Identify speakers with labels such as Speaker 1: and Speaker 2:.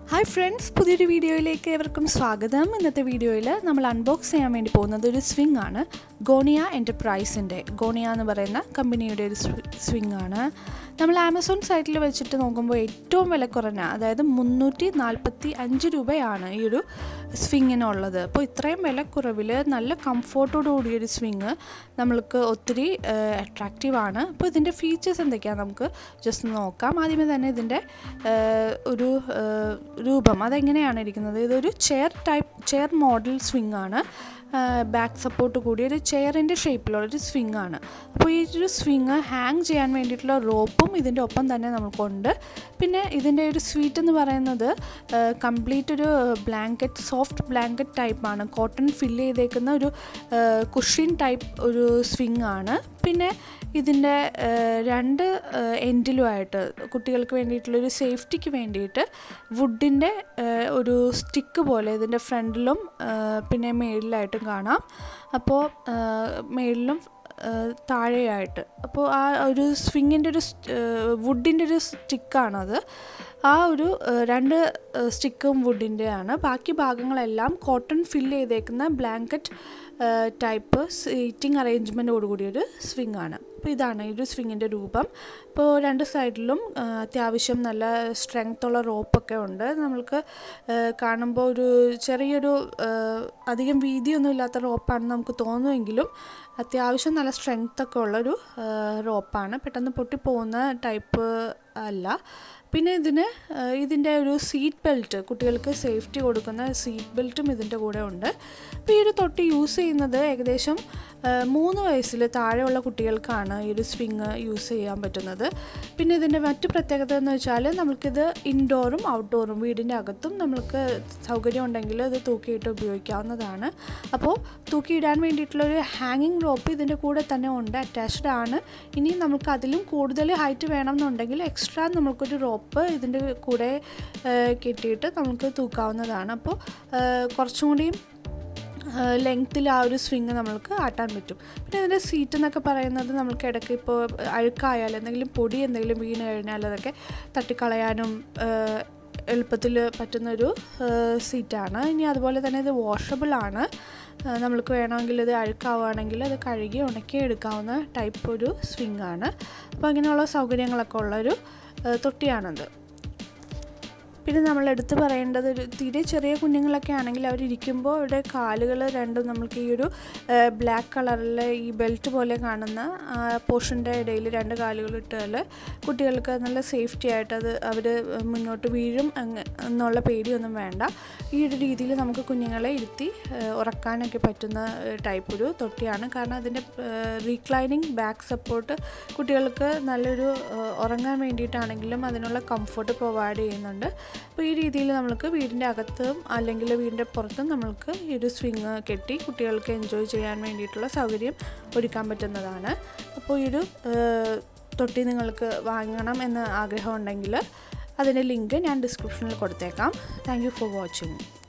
Speaker 1: Hi friends, പുതിയൊരു വീഡിയോയിലേക്ക് ഏവർക്കും സ്വാഗതം. ഇന്നത്തെ വീഡിയോയിൽ നമ്മൾ അൺബോക്സ് ചെയ്യാൻ വേണ്ടി പോകുന്നത് ഒരു സ്വിംഗ് ആണ്. ഗോണിയ എൻ്റർപ്രൈസിൻ്റെ ഗോണിയ എന്ന് പറയുന്ന കമ്പനിയുടെ ഒരു സ്വിംഗ് ആണ്. നമ്മൾ ആമസോൺ സൈറ്റിൽ വെച്ചിട്ട് നോക്കുമ്പോൾ ഏറ്റവും വില കുറഞ്ഞ, അതായത് 345 രൂപയാണ് ഈ ഒരു സ്വിങ്ങിനുള്ളത്. അപ്പോൾ ഇത്രയും വിലക്കുറവിൽ നല്ല കംഫോർട്ടോടു കൂടിയൊരു സ്വിങ് നമ്മൾക്ക് ഒത്തിരി അട്രാക്റ്റീവാണ്. അപ്പോൾ ഇതിൻ്റെ ഫീച്ചേഴ്സ് എന്തൊക്കെയാണ് നമുക്ക് ജസ്റ്റ് നോക്കാം. ആദ്യമേ തന്നെ ഇതിൻ്റെ ഒരു രൂപം അതെങ്ങനെയാണ് ഇരിക്കുന്നത്. ഇതൊരു ചെയർ മോഡൽ സ്വിംഗ് ആണ്. ബാക്ക് സപ്പോർട്ട് കൂടി ഒരു ചെയറിൻ്റെ ഷേപ്പിലുള്ളൊരു സ്വിംഗ് ആണ്. അപ്പോൾ ഈ ഒരു സ്വിംഗ് ഹാങ് ചെയ്യാൻ വേണ്ടിയിട്ടുള്ള റോപ്പും ഇതിൻ്റെ ഒപ്പം തന്നെ നമുക്കുണ്ട്. പിന്നെ ഇതിൻ്റെ ഒരു സ്വീറ്റ് എന്ന് പറയുന്നത് കംപ്ലീറ്റ് ഒരു ബ്ലാങ്കറ്റ്, സോഫ്റ്റ് ബ്ലാങ്കറ്റ് ടൈപ്പാണ്. കോട്ടൺ ഫില്ല് ചെയ്തേക്കുന്ന ഒരു കുഷ്യൻ ടൈപ്പ് ഒരു സ്വിംഗ് ആണ്. പിന്നെ ഇതിൻ്റെ രണ്ട് എൻഡിലുമായിട്ട് കുട്ടികൾക്ക് വേണ്ടിയിട്ടുള്ളൊരു സേഫ്റ്റിക്ക് വേണ്ടിയിട്ട് വുഡിൻ്റെ ഒരു സ്റ്റിക്ക് പോലെ ഇതിൻ്റെ ഫ്രണ്ടിലും പിന്നെ മേളിലായിട്ടും കാണാം. അപ്പോൾ മേളിലും താഴെയായിട്ട്, അപ്പോൾ ആ ഒരു സ്വിങ്ങിൻ്റെ ഒരു വുഡിൻ്റെ ഒരു സ്റ്റിക്കാണത്. ആ ഒരു രണ്ട് സ്റ്റിക്കും വുഡിൻ്റെയാണ്. ബാക്കി ഭാഗങ്ങളെല്ലാം കോട്ടൺ ഫില്ല് ചെയ്തേക്കുന്ന ബ്ലാങ്കറ്റ് ടൈപ്പ് സീറ്റിംഗ് അറേഞ്ച്മെൻറ്റോടുകൂടിയൊരു സ്വിംഗ് ആണ്. അപ്പോൾ ഇതാണ് ഈ ഒരു സ്വിങ്ങിൻ്റെ രൂപം. ഇപ്പോൾ രണ്ട് സൈഡിലും അത്യാവശ്യം നല്ല സ്ട്രെങ്ത്തുള്ള റോപ്പൊക്കെ ഉണ്ട്. നമ്മൾക്ക് കാണുമ്പോൾ ഒരു ചെറിയൊരു അധികം വീതിയൊന്നും ഇല്ലാത്ത റോപ്പാണെന്ന് നമുക്ക് തോന്നുമെങ്കിലും അത്യാവശ്യം നല്ല സ്ട്രെങ്ത്തൊക്കെ ഉള്ളൊരു റോപ്പാണ്. പെട്ടെന്ന് പൊട്ടിപ്പോകുന്ന ടൈപ്പ് അല്ല. പിന്നെ ഇതിൻ്റെ ഒരു സീറ്റ് ബെൽറ്റ്, കുട്ടികൾക്ക് സേഫ്റ്റി കൊടുക്കുന്ന സീറ്റ് ബെൽറ്റും ഇതിൻ്റെ കൂടെ ഉണ്ട്. അപ്പോൾ ഈ ഒരു തൊട്ടി യൂസ് ചെയ്യുന്നത് ഏകദേശം 3 വയസ്സിൽ താഴെയുള്ള കുട്ടികൾക്കാണ് ഈ ഒരു സ്വിങ് യൂസ് ചെയ്യാൻ പറ്റുന്നത്. പിന്നെ ഇതിൻ്റെ മറ്റു പ്രത്യേകത എന്ന് വെച്ചാൽ നമുക്കിത് ഇൻഡോറും ഔട്ട്ഡോറും വീടിൻ്റെ അകത്തും നമുക്ക് സൗകര്യം ഉണ്ടെങ്കിൽ ഇത് തൂക്കിയിട്ട് ഉപയോഗിക്കാവുന്നതാണ്. അപ്പോൾ തൂക്കിയിടാൻ വേണ്ടിയിട്ടുള്ളൊരു ഹാങ്ങിങ് റോപ്പ് ഇതിൻ്റെ കൂടെ തന്നെ ഉണ്ട്, അറ്റാച്ച്ഡ് ആണ്. ഇനി നമുക്ക് അതിലും കൂടുതൽ ഹൈറ്റ് വേണമെന്നുണ്ടെങ്കിൽ എക്സ്ട്രാ നമുക്കൊരു റോപ്പ് ഇതിൻ്റെ കൂടെ കെട്ടിയിട്ട് നമുക്ക് തൂക്കാവുന്നതാണ്. അപ്പോൾ കുറച്ചും കൂടി ലെങ്ത്തിൽ ആ ഒരു സ്വിങ് നമ്മൾക്ക് ആട്ടാൻ പറ്റും. പിന്നെ ഇതിൻ്റെ സീറ്റ് എന്നൊക്കെ പറയുന്നത് നമുക്ക് ഇടയ്ക്ക് ഇപ്പോൾ അഴുക്കായാൽ എന്തെങ്കിലും പൊടി എന്തെങ്കിലും വീണ് കഴിഞ്ഞാൽ അതൊക്കെ തട്ടിക്കളയാനും എളുപ്പത്തിൽ പറ്റുന്നൊരു സീറ്റാണ്. ഇനി അതുപോലെ തന്നെ ഇത് വാഷബിളാണ്. നമ്മൾക്ക് വേണമെങ്കിൽ ഇത് അഴുക്കാവുകയാണെങ്കിൽ അത് കഴുകി ഉണക്കി എടുക്കാവുന്ന ടൈപ്പ് ഒരു സ്വിംഗ് ആണ്. അപ്പോൾ അങ്ങനെയുള്ള സൗകര്യങ്ങളൊക്കെ ഉള്ളൊരു തൊട്ടിയാണത്. പിന്നെ നമ്മൾ എടുത്ത് പറയേണ്ടത്, ഒരു തീരെ ചെറിയ കുഞ്ഞുങ്ങളൊക്കെ ആണെങ്കിൽ അവരിയ്ക്കുമ്പോൾ അവരുടെ കാലുകൾ രണ്ടും നമ്മൾക്ക് ഈ ഒരു ബ്ലാക്ക് കളറിൽ ഈ ബെൽറ്റ് പോലെ കാണുന്ന പോർഷൻ്റെ ഇടയിൽ രണ്ട് കാലുകൾ ഇട്ടാൽ കുട്ടികൾക്ക് നല്ല സേഫ്റ്റി ആയിട്ട് അവർ മുന്നോട്ട് വീഴും എന്നുള്ള പേടിയൊന്നും വേണ്ട. ഈ ഒരു രീതിയിൽ നമുക്ക് കുഞ്ഞുങ്ങളെ ഇരുത്തി ഉറക്കാനൊക്കെ പറ്റുന്ന ടൈപ്പ് ഒരു തൊട്ടിയാണ്. കാരണം അതിൻ്റെ റീക്ലൈനിങ് ബാക്ക് സപ്പോർട്ട് കുട്ടികൾക്ക് നല്ലൊരു ഉറങ്ങാൻ വേണ്ടിയിട്ടാണെങ്കിലും അതിനുള്ള കംഫർട്ട് പ്രൊവൈഡ് ചെയ്യുന്നുണ്ട്. അപ്പോൾ ഈ രീതിയിൽ നമുക്ക് വീടിൻ്റെ അകത്തും അല്ലെങ്കിൽ വീടിൻ്റെ പുറത്തും നമ്മൾക്ക് ഈ ഒരു സ്വിങ് കെട്ടി കുട്ടികൾക്ക് എൻജോയ് ചെയ്യാൻ വേണ്ടിയിട്ടുള്ള സൗകര്യം ഒരുക്കാൻ പറ്റുന്നതാണ്. അപ്പോൾ ഈ ഒരു തൊട്ടി നിങ്ങൾക്ക് വാങ്ങണം എന്ന് ആഗ്രഹമുണ്ടെങ്കിൽ അതിൻ്റെ ലിങ്ക് ഞാൻ ഡിസ്ക്രിപ്ഷനിൽ കൊടുത്തേക്കാം. Thank you for watching.